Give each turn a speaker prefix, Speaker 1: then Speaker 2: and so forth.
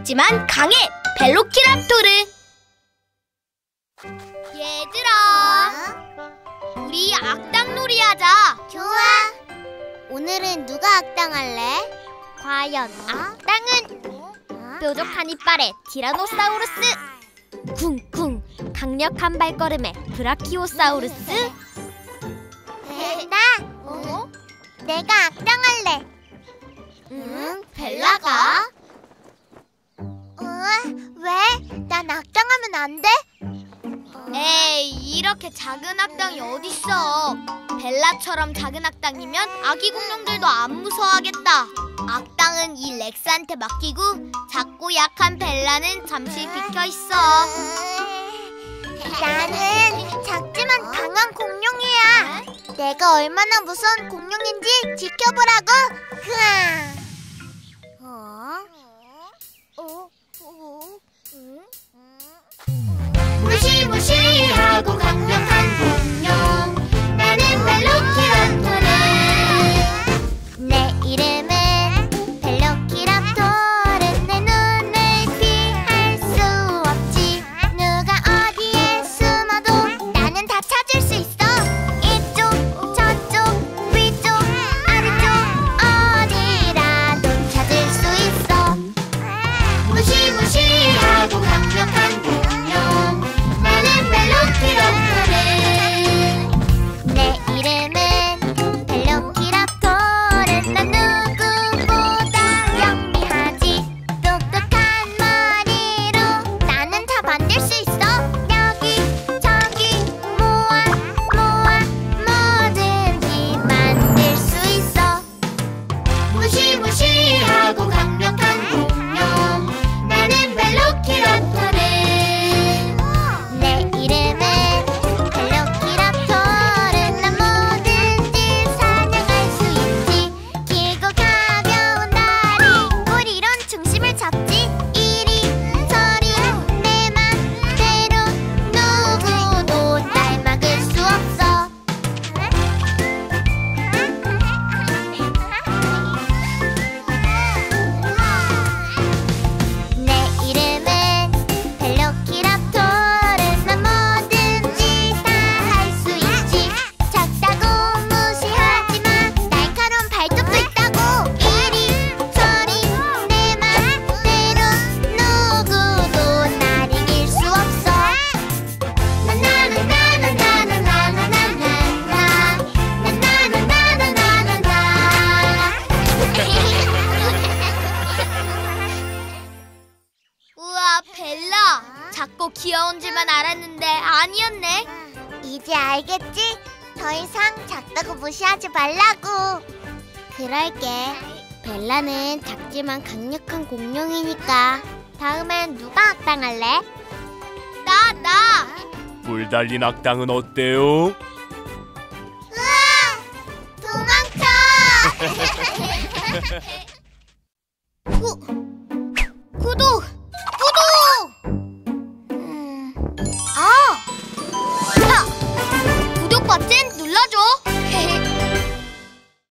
Speaker 1: 작지만 강해 벨로키랍토르. 얘들아, 우리 악당놀이 하자.
Speaker 2: 좋아. 오늘은 누가 악당할래?
Speaker 1: 과연 악당은 뾰족한 이빨의 티라노사우루스, 쿵쿵 강력한 발걸음의 브라키오사우루스.
Speaker 2: 내가 악당할래.
Speaker 1: 응? 벨라가?
Speaker 2: 왜? 난 악당하면 안 돼?
Speaker 1: 에이, 이렇게 작은 악당이 어딨어. 벨라처럼 작은 악당이면 아기 공룡들도 안 무서워하겠다. 악당은 이 렉스한테 맡기고 작고 약한 벨라는 잠시 비켜있어.
Speaker 2: 나는 작지만 강한 공룡이야. 내가 얼마나 무서운 공룡인지 지켜보라고.
Speaker 1: 무시무시하고 강력한 공룡, 나는 벨로키랍토르.
Speaker 2: 내 이름은 벨로키랍토르. 내 눈을 피할 수 없지. 누가 어디에 숨어도 나는 다 찾을 수 있어. 이쪽 저쪽 위쪽 아래쪽 어디라도 찾을 수 있어.
Speaker 1: 무시무시하고 강력한 공룡, 나는 벨로키랍토르.
Speaker 2: 내 이름은 벨로키랍토르. 난 누구보다 영리하지. 똑똑한 머리로 나는 다 만들 수 있어. 여기 저기 모아 뭐든지 만들 수 있어.
Speaker 1: 무시무시하고 강력한 공룡, 나는 벨로키랍토르.
Speaker 2: 내 이름은 벨로키랍토르. 난 뭐든지 사냥할 수 있지. 길고 가벼운 다리 꼬리론 중심을 잡지. 이리저리 내 맘대로 누구도 날 막을 수 없어. 내 이름은 벨로키랍토르. 난 뭐든지 다 할 수 있지. 작다고 무시하지 마. 날카로운 발톱도 있다고. 이리저리 내 맘대로 누구도 날 이길 수 없어.
Speaker 1: 우와, 벨라, 작고 귀여운 줄만 알았는데 아니었네.
Speaker 2: 이제 알겠지? 더 이상 작다고 무시하지 말라고. 그럴게. 벨라는 작지만 강력한 공룡이니까. 다음엔 누가 악당할래?
Speaker 1: 나.
Speaker 3: 뿔 달린 악당은 어때요?
Speaker 2: 도망쳐!